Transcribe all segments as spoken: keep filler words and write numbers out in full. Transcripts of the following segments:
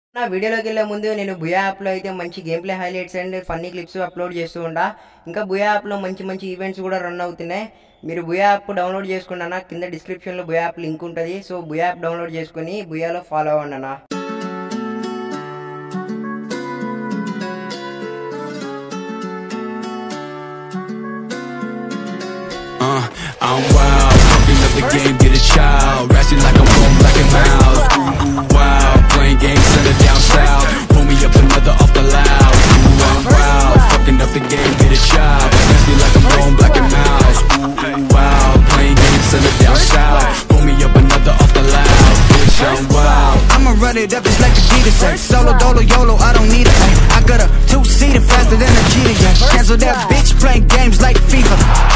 నా వీడియోలోకి వెళ్ళే ముందు నేను బుయా యాప్లో అయితే మంచి game play highlights and funny clips upload చేస్తూ ఉంటా. ఇంకా బుయా యాప్లో మంచి మంచి ఈవెంట్స్ కూడా రన్ అవుతున్నాయి. మీరు బుయా యాప్ డౌన్లోడ్ చేసుకున్నా కింద డిస్క్రిప్షన్లో బుయా యాప్ లింక్ ఉంటుంది. సో బుయా యాప్ డౌన్లోడ్ చేసుకుని బుయాలో ఫాలో అవ్వండి అన్న. Uh, I'm wild, fucking up the game, get a child. Ratchet like I'm home, black and mouse. Wow, playing games, send it down south. Pull me up another off the loud. Ooh, I'm wild, fucking up the game, get a child. Ratchet like I'm home, black and mouse. Wow, playing games, send it down south. Pull me up another off the loud. Bitch, I'm wild. I'ma run it up, it's like a Adidas say. Solo, dolo, YOLO, I don't need a ay. I got a two-seater faster than a cheetah, yeah. Cancel that bitch playing games like FIFA.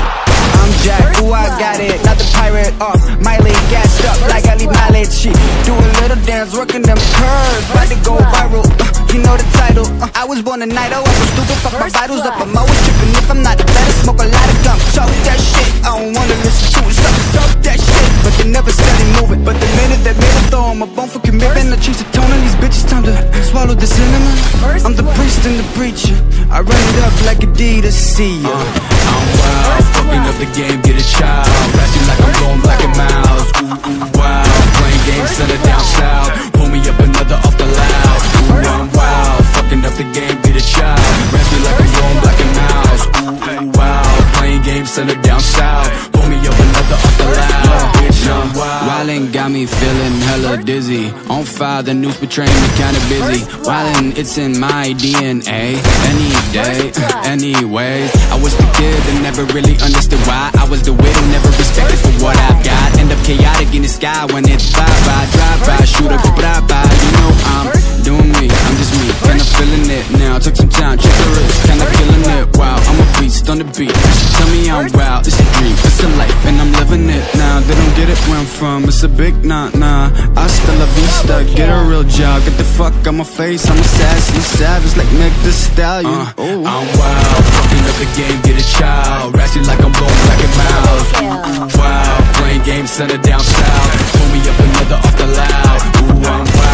I'm Jack, ooh, I got it, not the pirate off. Miley gassed up like I leave mileage. She do a little dance, working them curves, about to go viral. Uh, you know the title. Uh, I was born a night, oh, I was stupid, fuck my vitals up. I'm always tripping if I'm not the better. Smoke a lot of gum, talk that shit. I don't wanna listen to it, so talk that shit. But they never steady moving. But the minute that made them throw 'em a bone for commitment, I change the tone on these bitches. Time to swallow the cinnamon. I'm the priest and the preacher. I run it up like Adidas, see ya. Uh, I'm wild, fucking up the game, get a child. Ratchet like I'm going black and mouse. Wow, playing games, send it down south. Pull me up another off the loud. Ooh, I'm wild, fucking up the game, get a child. Ratchet like I'm going black and mouse. Ooh, wow, playing games, send it down south. Pull me up another off the loud. Bitch, I'm wild. Wildin' got me feeling hella dizzy. On fire, the news betraying me kinda busy. Wildin', it's in my D N A. Any day, anyways. I was the kid that never really understood why. I was the widow, never respected for what I've got. End up chaotic in the sky when it's bye-bye. Drive-by, shoot up, bye-bye. You know I'm doing me, I'm just me. Kinda feeling it now, took some time, check the wrist. Kinda killing it, wow, I'm a beast on the beat. She tell me I'm wild, it's a dream, it's a life, and I'm living it now. They don't get it where I'm from, it's a big nah-nah. Hasta la vista, get a real job. Get the fuck on my face, I'm a sassy savage like Meg Thee Stallion. Uh, I'm wild, fucking up the game, get a child. Ratchet like I'm going black and mouse. Wow, playing games, send it down south. Pull me up another off the loud. Ooh, I'm wild.